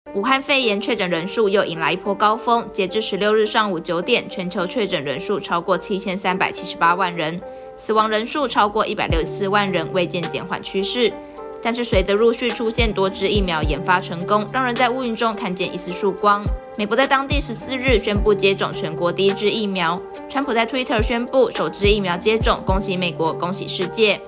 武汉肺炎确诊人数又迎来一波高峰，截至16日上午9点，全球确诊人数超过7378万人，死亡人数超过164万人，未见减缓趋势。但是随着陆续出现多支疫苗研发成功，让人在乌云中看见一丝曙光。美国在当地14日宣布接种全国第一支疫苗，川普在 Twitter 宣布首支疫苗接种，恭喜美国，恭喜世界。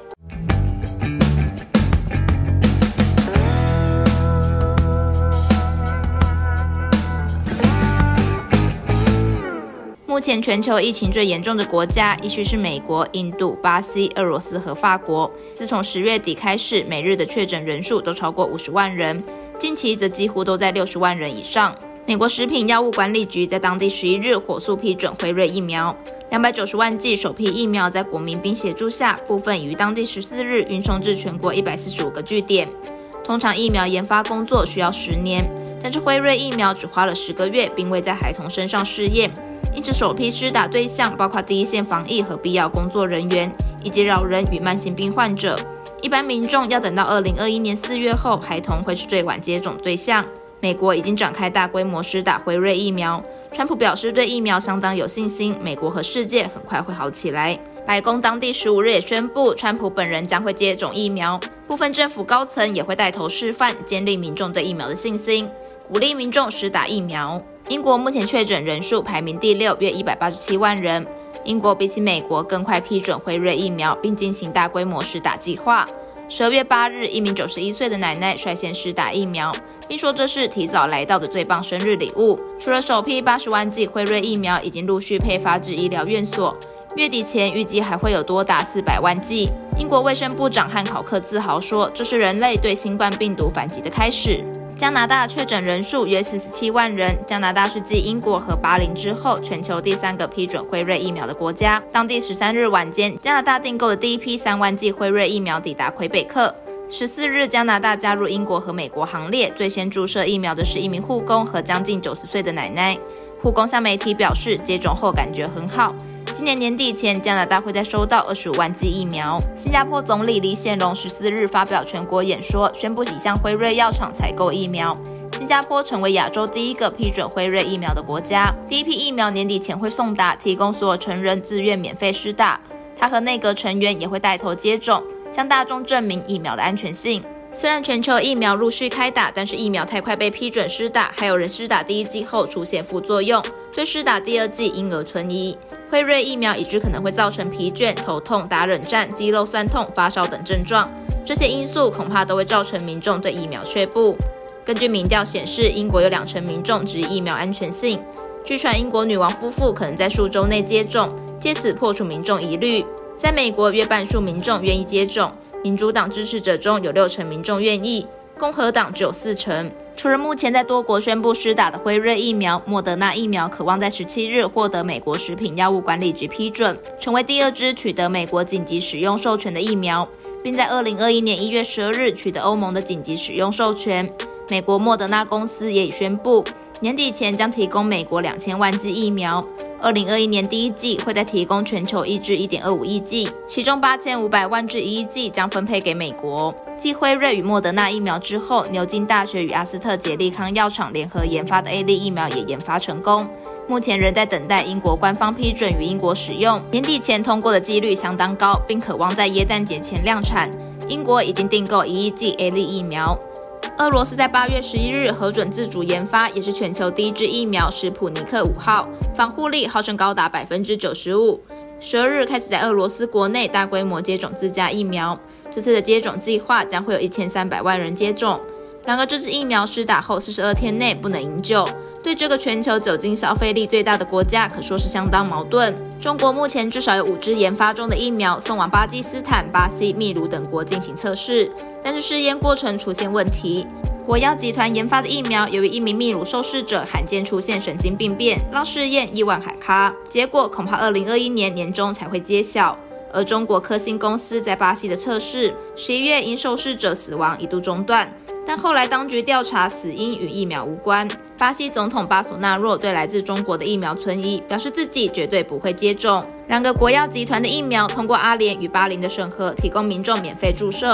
目前全球疫情最严重的国家依序是美国、印度、巴西、俄罗斯和法国。自从10月底开始，每日的确诊人数都超过50万人，近期则几乎都在60万人以上。美国食品药物管理局在当地11日火速批准辉瑞疫苗，290万剂首批疫苗在国民兵协助下，部分已于当地14日运送至全国145个据点。通常疫苗研发工作需要10年，但是辉瑞疫苗只花了10个月，并未在孩童身上试验。因此，首批施打对象包括第一线防疫和必要工作人员，以及老人与慢性病患者。一般民众要等到2021年4月后，孩童会是最晚接种对象。美国已经展开大规模施打辉瑞疫苗，川普表示对疫苗相当有信心，美国和世界很快会好起来。白宫当地15日也宣布，川普本人将会接种疫苗，部分政府高层也会带头示范，建立民众对疫苗的信心，鼓励民众施打疫苗。英国目前确诊人数排名第6，约187万人。英国比起美国更快批准辉瑞疫苗，并进行大规模施打计划。12月8日，一名91岁的奶奶率先施打疫苗，并说这是提早来到的最棒生日礼物。除了首批80万剂辉瑞疫苗已经陆续配发至医疗院所，月底前预计还会有多达400万剂。英国卫生部长汉考克自豪说，这是人类对新冠病毒反击的开始。加拿大确诊人数约47万人，加拿大是继英国和巴林之后，全球第3个批准辉瑞疫苗的国家。当地13日晚间，加拿大订购的第一批3万剂辉瑞疫苗抵达魁北克。14日，加拿大加入英国和美国行列，最先注射疫苗的是一名护工和将近90岁的奶奶。护工向媒体表示，接种后感觉很好。今年年底前，加拿大会再收到25万剂疫苗。新加坡总理李显龙14日发表全国演说，宣布已向辉瑞药厂采购疫苗。新加坡成为亚洲第1个批准辉瑞疫苗的国家。第一批疫苗年底前会送达，提供所有成人自愿免费施打。他和内阁成员也会带头接种，向大众证明疫苗的安全性。虽然全球疫苗陆续开打，但是疫苗太快被批准施打，还有人施打第1剂后出现副作用，对施打第2剂因而存疑。辉瑞疫苗已知可能会造成疲倦、头痛、打冷战、肌肉酸痛、发烧等症状，这些因素恐怕都会造成民众对疫苗却步。根据民调显示，英国有2成民众质疑疫苗安全性。据传英国女王夫妇可能在数周内接种，借此破除民众疑虑。在美国，约半数民众愿意接种，民主党支持者中有6成民众愿意，共和党只有4成。除了目前在多国宣布施打的辉瑞疫苗，莫德纳疫苗渴望在17日获得美国食品药物管理局批准，成为第2支取得美国紧急使用授权的疫苗，并在2021年1月12日取得欧盟的紧急使用授权。美国莫德纳公司也已宣布，年底前将提供美国2000万剂疫苗。2021年第1季会再提供全球1至 1.25 亿剂，其中8500万至1亿剂将分配给美国。继辉瑞与莫德纳疫苗之后，牛津大学与阿斯特捷利康药厂联合研发的 A 粒疫苗也研发成功，目前仍在等待英国官方批准与英国使用，年底前通过的几率相当高，并渴望在耶诞节前量产。英国已经订购1亿剂 A 粒疫苗。俄罗斯在8月11日核准自主研发，也是全球第1支疫苗史普尼克5号，防护力号称高达 95%。12日开始在俄罗斯国内大规模接种自家疫苗，这次的接种计划将会有1300万人接种。然而，这支疫苗施打后42天内不能营救，对这个全球酒精消费力最大的国家可说是相当矛盾。中国目前至少有5支研发中的疫苗送往巴基斯坦、巴西、秘鲁等国进行测试，但是试验过程出现问题。国药集团研发的疫苗，由于一名秘鲁受试者罕见出现神经病变，让试验意外喊卡，结果恐怕2021年年中才会揭晓。而中国科兴公司在巴西的测试，11月因受试者死亡一度中断，但后来当局调查死因与疫苗无关。巴西总统巴索纳若对来自中国的疫苗存疑，表示自己绝对不会接种。然而国药集团的疫苗通过阿联与巴林的审核，提供民众免费注射。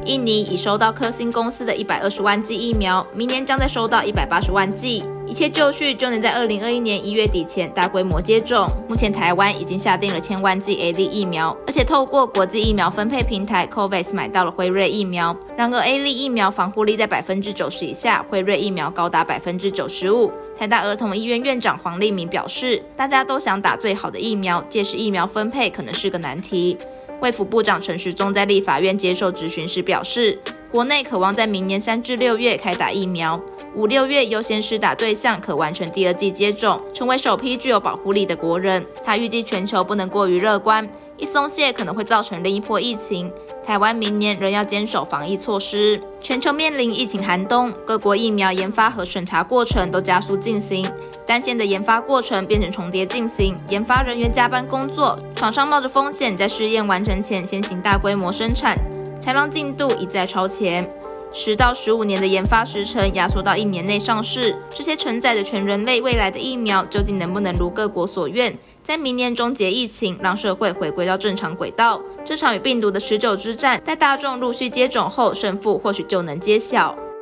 印尼已收到科兴公司的120万剂疫苗，明年将再收到180万剂，一切就绪就能在2021年1月底前大规模接种。目前台湾已经下定了1000万剂 AZ 疫苗，而且透过国际疫苗分配平台 COVAX 买到了辉瑞疫苗。然而 AZ 疫苗防护力在90%以下，辉瑞疫苗高达95%。台大儿童医院院长黄立明表示，大家都想打最好的疫苗，届时疫苗分配可能是个难题。卫福部长陈时中在立法院接受质询时表示，国内渴望在明年3至6月开打疫苗，5、6月优先施打对象可完成第2剂接种，成为首批具有保护力的国人。他预计全球不能过于乐观，一松懈可能会造成另一波疫情。台湾明年仍要坚守防疫措施。全球面临疫情寒冬，各国疫苗研发和审查过程都加速进行，单线的研发过程变成重叠进行，研发人员加班工作，厂商冒着风险在试验完成前先行大规模生产，才让进度一再超前。10到15年的研发时程压缩到1年内上市，这些承载着全人类未来的疫苗，究竟能不能如各国所愿，在明年终结疫情，让社会回归到正常轨道？这场与病毒的持久之战，在大众陆续接种后，胜负或许就能揭晓。